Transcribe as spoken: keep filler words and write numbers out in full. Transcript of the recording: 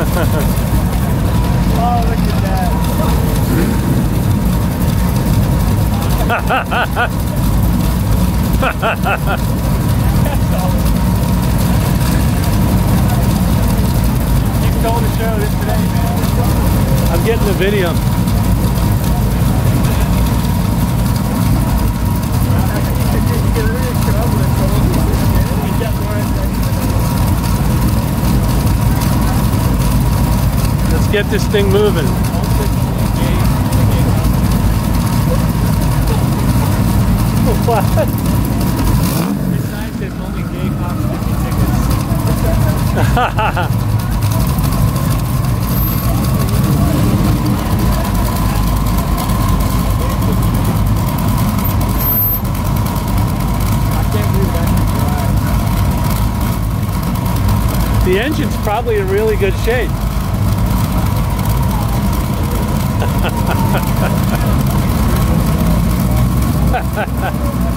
Oh, look at that. You told the show this today, man. I'm getting the video. Let's get this thing moving. What? This sign says only gay cops fifty tickets. I can't believe that. The engine's probably in really good shape. Ha ha ha ha.